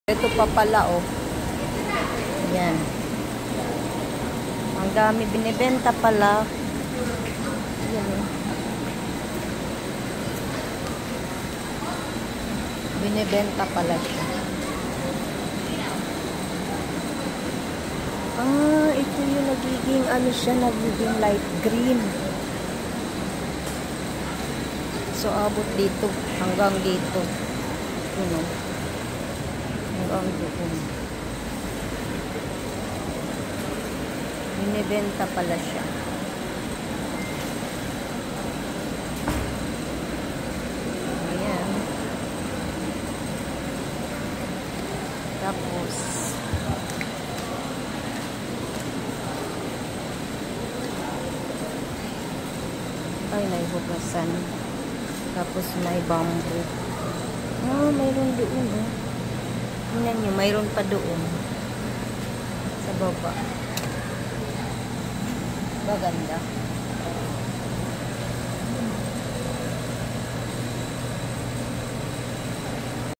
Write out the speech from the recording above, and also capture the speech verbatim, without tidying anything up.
Ito pa pala, oh. Yan. Ang dami binibenta pala. Yan, oh. Binibenta pala siya. Ah, ito yung nagiging, ano siya, nagiging light green. So, abot dito. Hanggang dito. Yun, oh. Hanggang doon. Binibenta pala siya. Ayan. Tapos, ay, naihugasan. Tapos, may bamboo. Ah, mayroon doon, oh. Tingnan nyo, mayroon pa doon. Sa baba. Maganda.